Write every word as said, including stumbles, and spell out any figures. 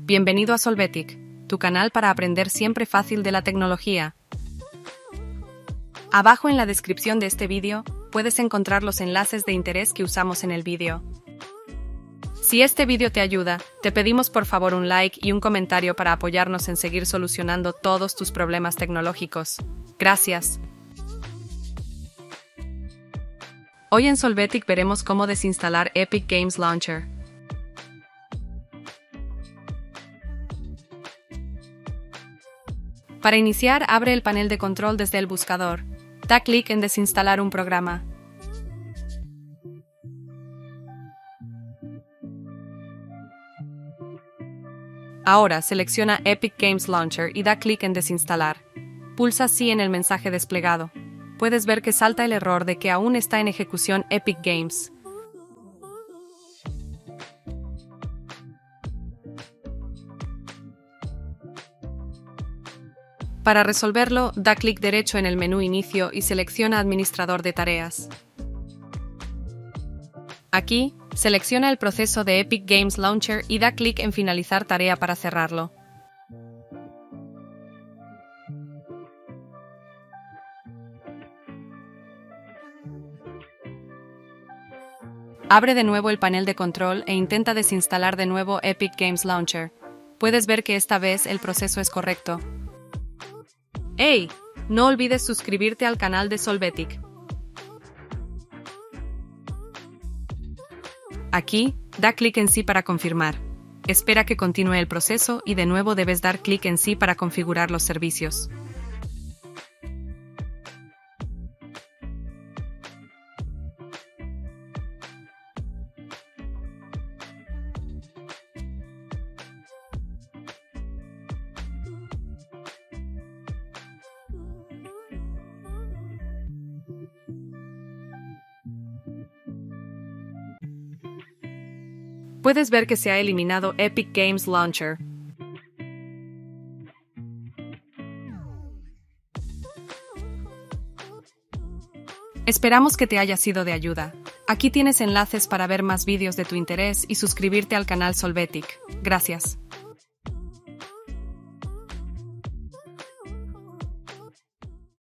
Bienvenido a Solvetic, tu canal para aprender siempre fácil de la tecnología. Abajo en la descripción de este vídeo, puedes encontrar los enlaces de interés que usamos en el vídeo. Si este vídeo te ayuda, te pedimos por favor un like y un comentario para apoyarnos en seguir solucionando todos tus problemas tecnológicos. Gracias. Hoy en Solvetic veremos cómo desinstalar Epic Games Launcher. Para iniciar, abre el panel de control desde el buscador. Da clic en Desinstalar un programa. Ahora selecciona Epic Games Launcher y da clic en Desinstalar. Pulsa Sí en el mensaje desplegado. Puedes ver que salta el error de que aún está en ejecución Epic Games. Para resolverlo, da clic derecho en el menú Inicio y selecciona Administrador de tareas. Aquí, selecciona el proceso de Epic Games Launcher y da clic en Finalizar tarea para cerrarlo. Abre de nuevo el panel de control e intenta desinstalar de nuevo Epic Games Launcher. Puedes ver que esta vez el proceso es correcto. ¡Hey! No olvides suscribirte al canal de Solvetic. Aquí, da clic en Sí para confirmar. Espera que continúe el proceso y de nuevo debes dar clic en Sí para configurar los servicios. Puedes ver que se ha eliminado Epic Games Launcher. Esperamos que te haya sido de ayuda. Aquí tienes enlaces para ver más vídeos de tu interés y suscribirte al canal Solvetic. Gracias.